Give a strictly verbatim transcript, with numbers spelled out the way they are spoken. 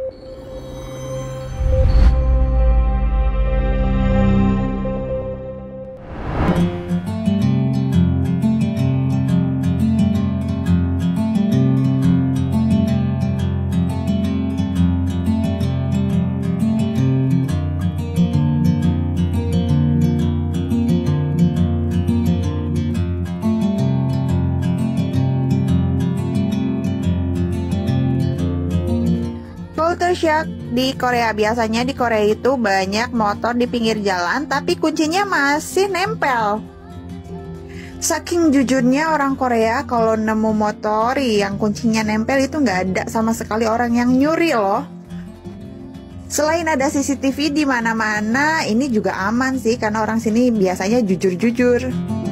Culture shock di Korea. Biasanya di Korea itu banyak motor di pinggir jalan tapi kuncinya masih nempel. Saking jujurnya orang Korea, kalau nemu motor yang kuncinya nempel itu nggak ada sama sekali orang yang nyuri loh. Selain ada C C T V di mana-mana, ini juga aman sih karena orang sini biasanya jujur-jujur.